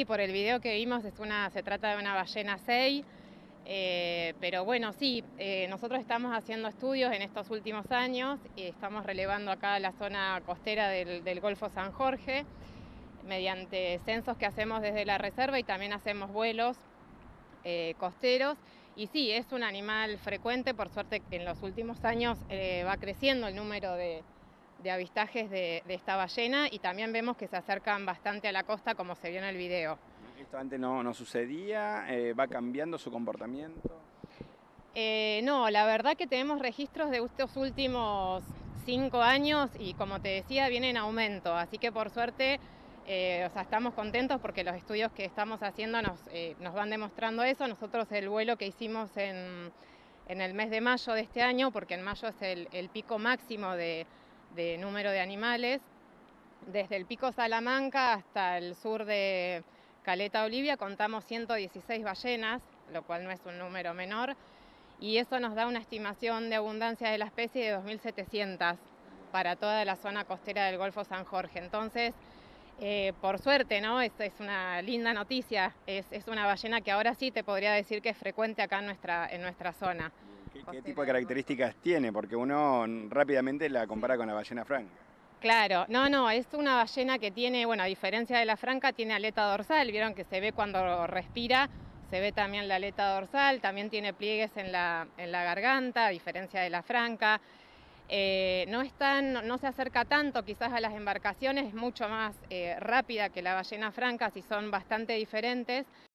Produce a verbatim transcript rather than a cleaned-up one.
Y por el video que vimos es una, se trata de una ballena sei, eh, pero bueno, sí, eh, nosotros estamos haciendo estudios en estos últimos años y estamos relevando acá la zona costera del, del Golfo San Jorge mediante censos que hacemos desde la reserva y también hacemos vuelos eh, costeros. Y sí, es un animal frecuente, por suerte en los últimos años eh, va creciendo el número de, de avistajes de, de esta ballena y también vemos que se acercan bastante a la costa como se vio en el video. ¿Esto antes no, no sucedía? Eh, ¿Va cambiando su comportamiento? Eh, no, la verdad que tenemos registros de estos últimos cinco años y como te decía viene en aumento, así que por suerte eh, o sea, estamos contentos porque los estudios que estamos haciendo nos, eh, nos van demostrando eso. Nosotros el vuelo que hicimos en, en el mes de mayo de este año, porque en mayo es el, el pico máximo de, de número de animales, desde el pico Salamanca hasta el sur de Caleta Olivia contamos ciento dieciséis ballenas, lo cual no es un número menor. Y eso nos da una estimación de abundancia de la especie de dos mil setecientas para toda la zona costera del Golfo San Jorge. Entonces, eh, por suerte, ¿no? Es, es una linda noticia, es, es una ballena que ahora sí te podría decir que es frecuente acá en nuestra, en nuestra zona. ¿Qué, qué tipo de características tiene? Porque uno rápidamente la compara con la ballena franca. Claro, no, no, es una ballena que tiene, bueno, a diferencia de la franca, tiene aleta dorsal, vieron que se ve cuando respira, se ve también la aleta dorsal, también tiene pliegues en la, en la garganta, a diferencia de la franca. Eh, no, es tan, no se acerca tanto quizás a las embarcaciones, es mucho más eh, rápida que la ballena franca, si son bastante diferentes,